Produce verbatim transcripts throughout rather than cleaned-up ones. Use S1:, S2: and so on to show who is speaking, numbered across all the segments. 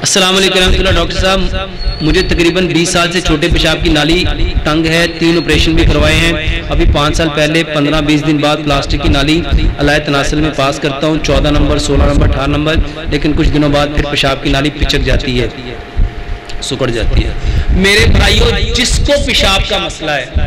S1: अस्सलाम वालेकुम रहमतुल्लाह। डॉक्टर साहब, मुझे तकरीबन बीस साल से छोटे पेशाब की नाली तंग है, तीन ऑपरेशन भी करवाए हैं। अभी पाँच साल पहले पंद्रह बीस दिन बाद प्लास्टिक की नाली अलाय तनासल में पास करता हूँ, चौदह नंबर, सोलह नंबर, अठारह नंबर, लेकिन कुछ दिनों बाद फिर पेशाब की नाली पिचक जाती है, सुकड़ जाती है। मेरे भाइयों, जिसको पेशाब का मसला है,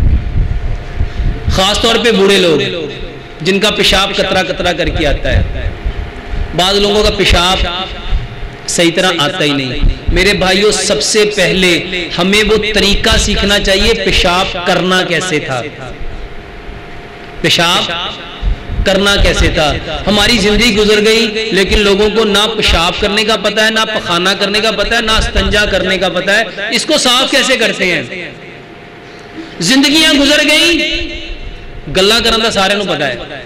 S1: खास तौर पे बूढ़े लोग जिनका पेशाब कतरा कतरा करके आता है, बाद लोगों का पेशाब सही तरह आता ही नहीं। मेरे भाइयों, सबसे पहले हमें वो तरीका सीखना चाहिए पेशाब करना कैसे था, पेशाब करना कैसे था। हमारी जिंदगी गुजर गई, लेकिन लोगों को ना पेशाब करने का पता है, ना पखाना करने का पता है, ना इस्तंजा करने का पता है। इसको साफ कैसे करते हैं? जिंदगियां गुजर गई, गल्ला करना का सारे को पता है।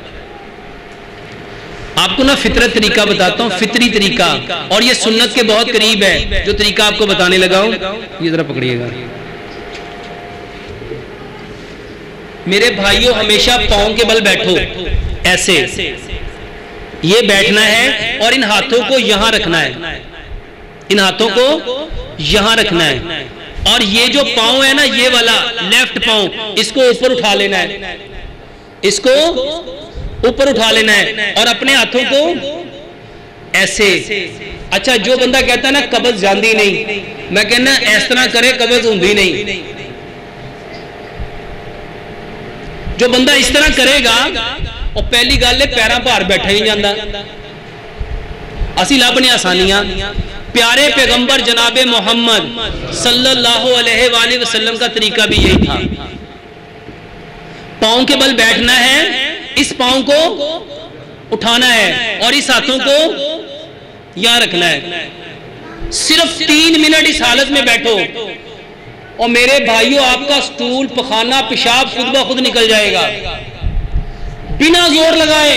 S1: आपको ना फितरत तरीका बताता हूँ, फितरी तरीका, और ये सुन्नत के बहुत करीब है। जो तरीका आपको बताने लगा हूं, ये जरा पकड़िएगा। मेरे भाइयों, हमेशा पांव के बल बैठो, ऐसे ये बैठना है और इन हाथों को यहां रखना है, इन हाथों को यहां रखना है, और ये जो पांव है ना, ये वाला लेफ्ट पांव, इसको ऊपर उठा लेना है, इसको ऊपर उठा लेना है, और अपने हाथों को ऐसे। अच्छा, जो बंदा कहता है ना कब्ज जाती नहीं, मैं कहना इस तरह करे, कब्ज होती नहीं। जो बंदा इस तरह करेगा, और पहली गल है पैरों भार बैठा ही नहीं जाता। असी लभने आसानियां। प्यारे पैगंबर जनाबे मोहम्मद सल्लल्लाहु अलैहि वसल्लम का तरीका भी यही था। पांव के बल बैठना है, इस पांव को उठाना है और इस हाथों को यहां रखना है। सिर्फ तीन मिनट इस हालत में बैठो, और मेरे भाइयों, आपका स्टूल, पखाना, पेशाब खुद ब खुद निकल जाएगा, बिना जोर लगाए,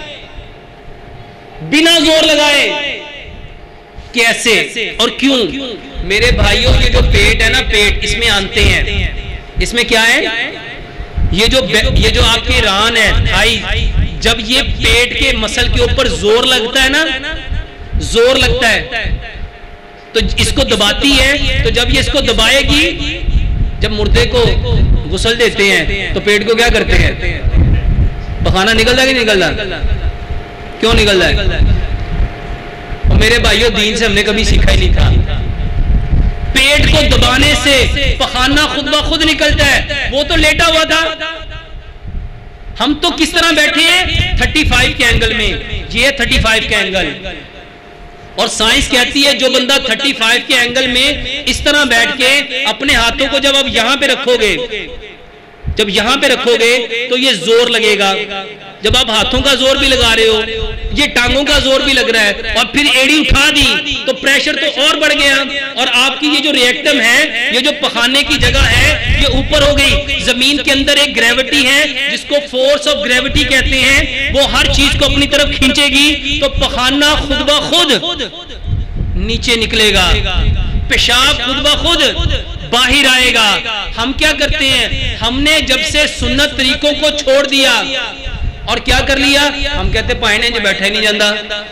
S1: बिना जोर लगाए। कैसे और क्यों? मेरे भाइयों, ये जो पेट है ना, पेट, इसमें आंते हैं। इसमें क्या है? ये जो ये जो आपकी रान है, थाई, जब ये पेट के मसल के ऊपर जोर लगता है ना, जोर लगता है, तो इसको दबाती है। तो जब ये इसको दबाएगी, जब मुर्दे को गुस्ल देते हैं, तो पेट को क्या करते हैं? पखाना निकलता है कि निकलता? क्यों निकलता है? और मेरे भाइयों, दीन से हमने कभी सीखा ही नहीं था। पेट को दबाने से पखाना खुद ब खुद निकलता है। वो तो लेटा हुआ था, हम तो किस तरह बैठे हैं? पैंतीस के एंगल में। ये पैंतीस का एंगल, और साइंस कहती है जो बंदा पैंतीस के एंगल में इस तरह बैठ के अपने हाथों को जब आप यहां पे रखोगे, जब यहां पे रखोगे तो ये जोर लगेगा। जब आप हाथों का जोर भी लगा रहे हो, ये टांगों का जोर भी लग रहा है, और फिर एड़ी उठा दी तो प्रेशर तो और बढ़ गया, और आपकी ये जो रिएक्टम है, ये जो पखाने की जगह है, ये ऊपर हो गई। जमीन के अंदर एक ग्रेविटी है जिसको फोर्स ऑफ ग्रेविटी कहते हैं, वो हर चीज को अपनी तरफ खींचेगी, तो पखाना खुद ब खुद नीचे निकलेगा, पेशाब खुद ब खुद बाहर आएगा। हम क्या करते हैं? हमने जब से सुन्नत तरीकों को छोड़ दिया और क्या कर लिया, हम कहते पाइने जो बैठा ही नहीं जाता,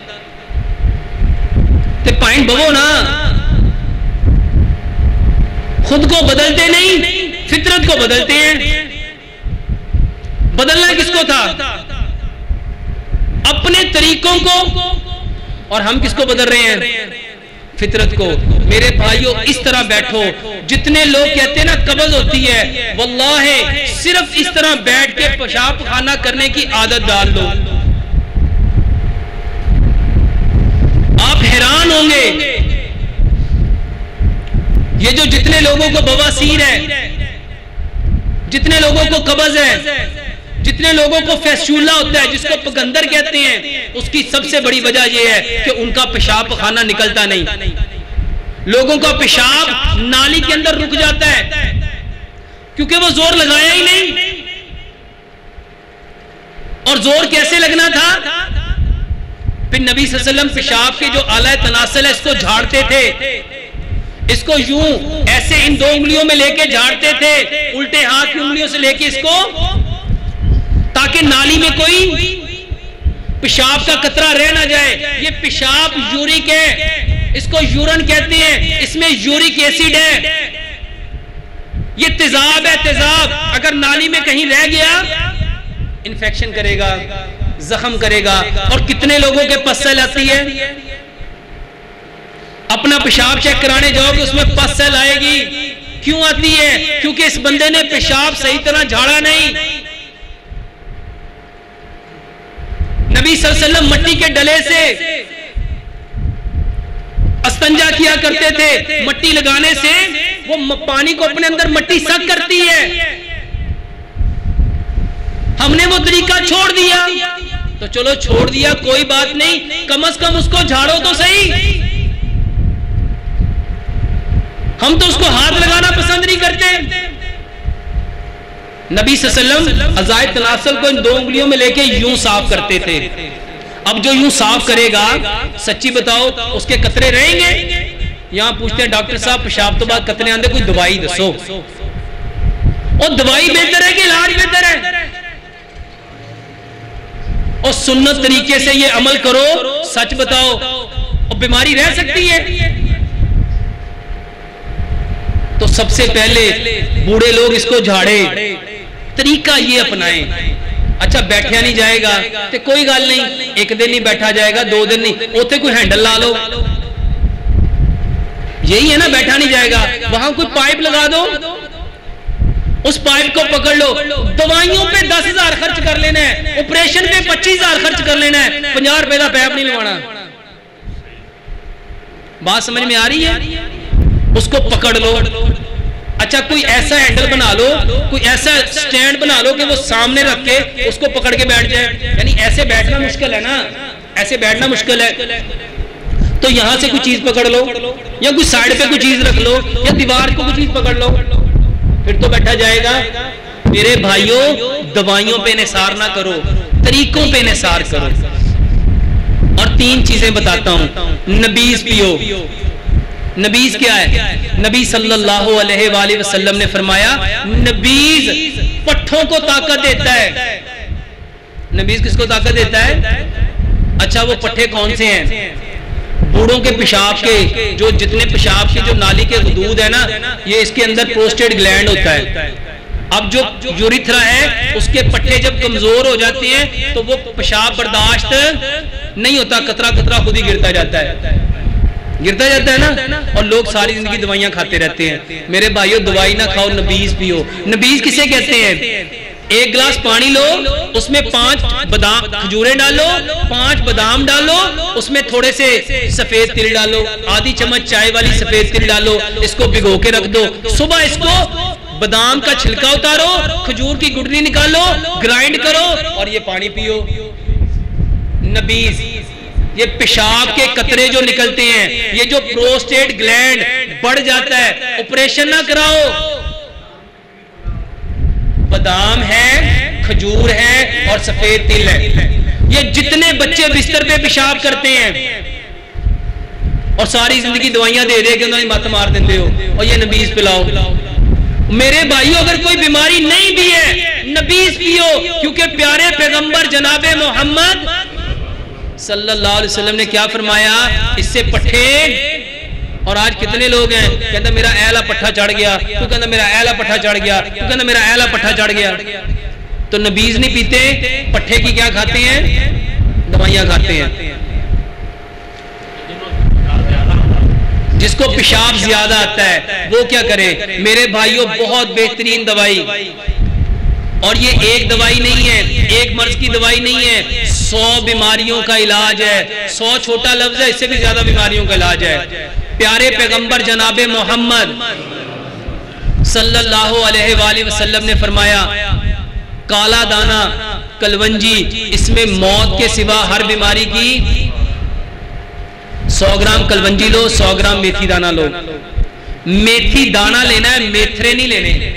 S1: ते पाइन बवो ना। खुद को बदलते नहीं, फितरत को बदलते हैं। बदलना किसको था? अपने तरीकों को। और हम किसको बदल रहे हैं? फितरत को। मेरे भाइयों, इस तरह बैठो। जितने लोग कहते हैं ना कब्ज होती है, वल्लाहि सिर्फ इस तरह बैठ के पेशाब खाना करने की आदत डाल लो, आप हैरान होंगे। ये जो जितने लोगों को बवासीर है, जितने लोगों को कब्ज है, जितने लोगों को फैस्चूला होता है, जिसको पगंदर कहते हैं, उसकी सबसे बड़ी वजह यह है कि उनका पेशाब खाना निकलता नहीं। लोगों का पेशाब नाली के अंदर रुक जाता है क्योंकि वो जोर लगाया ही नहीं। और जोर कैसे लगना था? फिर नबी सल्लल्लाहु अलैहि वसल्लम पेशाब के जो आला तनासल है, इसको झाड़ते थे, इसको यूं ऐसे इन दो उंगलियों में लेके झाड़ते थे, उल्टे हाथ की उंगलियों से लेके इसको, ताकि नाली में कोई पेशाब का कतरा रह ना जाए। ये पेशाब यूरिक है, इसको यूरिन कहते हैं, इसमें यूरिक एसिड है, ये तेजाब है, तेजाब अगर नाली में कहीं रह गया इन्फेक्शन करेगा, जख्म करेगा। और कितने लोगों के पस सेल आती है, अपना पेशाब चेक कराने जाओगे उसमें पस सेल आएगी। क्यों आती है? क्योंकि इस बंदे ने पेशाब सही तरह झाड़ा नहीं। नबी सल्लल्लाहु अलैहि वसल्लम मट्टी के डले से अस्तंजा किया करते थे, मट्टी लगाने से वो पानी को अपने अंदर मट्टी सक करती है। हमने वो तरीका छोड़ दिया, तो चलो छोड़ दिया कोई बात नहीं, कम अज कम उसको झाड़ो तो सही। हम तो उसको हाथ लगाना पसंद नहीं करते। नबी सल्लल्लाहु अलैहि वसल्लम अज़ाए तनासल को इन दो उंगलियों में लेके यूं साफ करते थे। अब जो यूं साफ करेगा, सच्ची बताओ उसके कतरे रहेंगे? यहां पूछते हैं डॉक्टर साहब पेशाब तो बाद कतरे आंदे, कोई दवाई दसो। और दवाई बेहतर है कि इलाज बेहतर है? और सुन्नत तरीके से ये अमल करो, सच बताओ और बीमारी रह सकती है। तो सबसे पहले बूढ़े लोग इसको झाड़े, तरीका ये अपनाएं। अच्छा बैठा नहीं जाएगा तो कोई गल नहीं, एक दिन नहीं बैठा जाएगा, दो दिन नहीं, उसे कोई हैंडल ला लो। यही है ना, बैठा नहीं जाएगा, वहां कोई पाइप लगा दो, उस पाइप को पकड़ लो। दवाइयों पे दस हजार खर्च कर लेना है, ऑपरेशन पे पच्चीस हजार खर्च कर लेना है, पंजाह रुपए का पैप नहीं लगवाना। बात समझ में आ रही है? उसको पकड़ लो। अच्छा कोई ऐसा हैंडल बना लो, कोई ऐसा स्टैंड बना लो कि वो सामने रख के उसको पकड़ के बैठ जाए। यानी ऐसे बैठना मुश्किल है ना, ऐसे बैठना मुश्किल है, तो यहां से कोई चीज पकड़ लो या कोई साइड पे कोई चीज रख लो या दीवार को कोई चीज पकड़ लो, फिर तो बैठा जाएगा। मेरे भाइयों, दवाइयों पे निसार ना करो, तरीकों पे निसार करो। और तीन चीजें बताता हूं। नबीज पियो। नबीज क्या है? नबी सल्लल्लाहु अलैहि वसल्लम ने फरमाया नबीज पट्ठों को ताकत देता है। नबीज किसको ताकत देता है? अच्छा वो पट्ठे कौन से हैं? बूढ़ों के पेशाब के, जो जितने पेशाब के जो नाली के गुदूद है ना, ये इसके अंदर प्रोस्टेट ग्लैंड होता है। अब जो यूरिथ्रा है उसके पट्टे जब कमजोर हो जाते हैं तो वो पेशाब बर्दाश्त नहीं होता, कतरा कतरा खुद ही गिरता जाता है, गिरता जाता है ना। और लोग सारी जिंदगी दवाइयां खाते रहते हैं। मेरे भाइयों दवाई ना खाओ, नबीज पियो। नबीज किसे कहते हैं? एक गिलास पानी लो, उसमें पांच बादाम खजूरें डालो, पांच बादाम डालो, उसमें थोड़े से सफेद तिल डालो, आधी चम्मच चाय वाली सफेद तिल डालो, इसको भिगो के रख दो। सुबह इसको बादाम का छिलका उतारो, खजूर की गुठली निकालो, ग्राइंड करो और ये पानी पियो। नबीज, ये पेशाब के कतरे जो निकलते हैं, ये जो प्रोस्टेट ग्लैंड बढ़ जाता है, ऑपरेशन ना कराओ। बादाम है, खजूर है और सफेद तिल है। ये जितने बच्चे बिस्तर पे पेशाब करते हैं और सारी जिंदगी दवाइयां दे दे के उन्हें मत मार देते हो, और ये नबीज पिलाओ। मेरे भाइयों अगर कोई बीमारी नहीं भी है, नबीज पियो, क्योंकि प्यारे पैगंबर जनाबे मोहम्मद सल्लल्लाहु अलैहि वसल्लम ने क्या फरमाया? इससे पट्ठे। और आज कितने लोग हैं कहते मेरा ऐला पट्ठा चढ़ गया, तू कहता मेरा ऐला पट्ठा चढ़ गया, तू कहता मेरा ऐला पट्ठा चढ़ गया। तो नबीज नहीं पीते, पट्ठे की क्या खाते हैं? दवाइयां खाते हैं। जिसको पेशाब ज्यादा आता है वो क्या करे? मेरे भाइयों बहुत बेहतरीन दवाई, और ये एक दवाई नहीं है, एक मर्ज की दवाई नहीं है, सौ बीमारियों का इलाज है। सौ छोटा लफ्ज है, इससे भी ज्यादा बीमारियों का इलाज है। प्यारे पैगंबर जनाबे मोहम्मद सल्लल्लाहु अलैहि वसल्लम ने फरमाया काला दाना कलवंजी, इसमें मौत के सिवा हर बीमारी की सौ ग्राम कलवंजी लो, सौ ग्राम मेथी दाना लो। मेथी दाना लेना है, मेथरे नहीं लेने।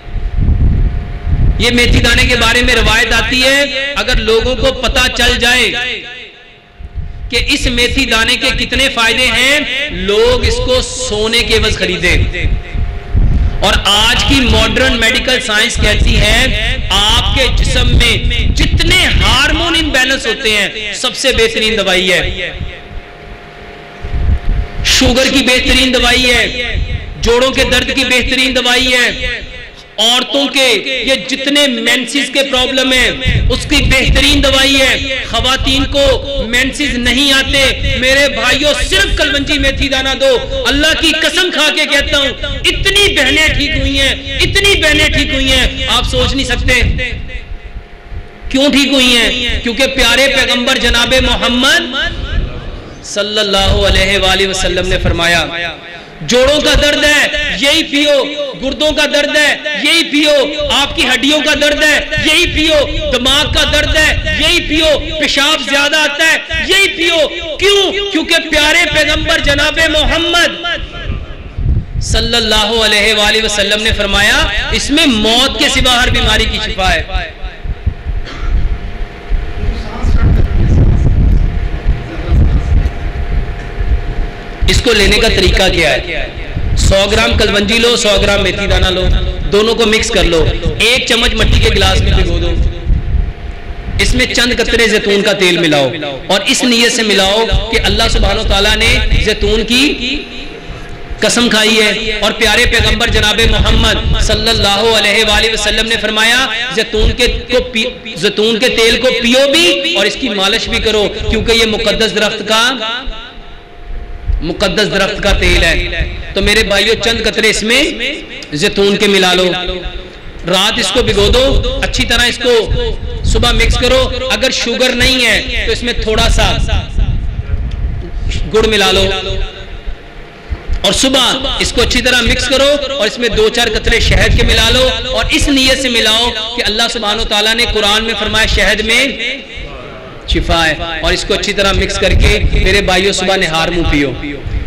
S1: ये मेथी दाने के बारे में रवायत आती है, अगर लोगों को पता चल जाए कि इस मेथी दाने के कितने फायदे हैं, लोग इसको सोने के एवज खरीदे। और आज की मॉडर्न मेडिकल साइंस कहती है आपके जिस्म में जितने हार्मोन इनबैलेंस होते हैं, सबसे बेहतरीन दवाई है। शुगर की बेहतरीन दवाई है, जोड़ों के दर्द की बेहतरीन दवाई है, औरतों के ये जितने मेंसेस के प्रॉब्लम है उसकी बेहतरीन दवाई है। खवातीन को मेंसेस नहीं आते, मेरे भाइयों सिर्फ कलवंजी मेथी दाना दो। अल्लाह की कसम खा के कहता हूं, इतनी बहनें ठीक हुई हैं, इतनी बहनें ठीक हुई हैं, आप सोच नहीं सकते। क्यों ठीक हुई हैं? क्योंकि प्यारे पैगंबर जनाबे मोहम्मद सल्लल्लाहु अलैहि वसल्लम ने फरमाया, जोड़ों का दर्द है यही पियो, गुर्दों का दर्द है यही पियो, आपकी हड्डियों का दर्द है यही पियो, दिमाग का दर्द है यही पियो, पेशाब ज्यादा आता है यही पियो। क्यों? क्योंकि प्यारे पैगंबर जनाबे मोहम्मद सल्लल्लाहु अलैहि वसल्लम ने फरमाया, इसमें मौत के सिवा हर बीमारी की शिफा है। इसको लेने का तरीका क्या है? सौ ग्राम कलवंजी लो, सौ ग्राम मेथी दाना लो, दोनों को मिक्स कर लो, एक चम्मच मिट्टी के गिलास में भिगो दो, इसमें चंद कतरे जैतून का तेल मिलाओ और इस नियत से मिलाओ कि अल्लाह सुब्हानो तआला ने जैतून की कसम खाई है और प्यारे पैगंबर जनाबे मोहम्मद सल्लल्लाहु अलैहि वसल्लम ने फरमाया, जैतून के को जैतून के तेल को पियो भी और इसकी मालिश भी करो, क्योंकि ये मुकद्दस दरख्त का मुकद्दस दरख्त का तेल है। तो मेरे भाइयों चंद कतरे इसमें जैतून के मिला लो, रात इसको भिगो दो, अच्छी तरह इसको सुबह मिक्स करो। अगर शुगर नहीं है तो इसमें थोड़ा सा गुड़ मिला लो और सुबह इसको अच्छी तरह मिक्स करो और इसमें दो चार कतरे शहद के मिला लो और इस नियत से मिलाओ कि अल्लाह सुब्हानो तआला ने कुरान में फरमाया शहद में शिफा है, और इसको अच्छी तरह मिक्स करके मेरे भाइयों सुबह निहार मुंह पियो।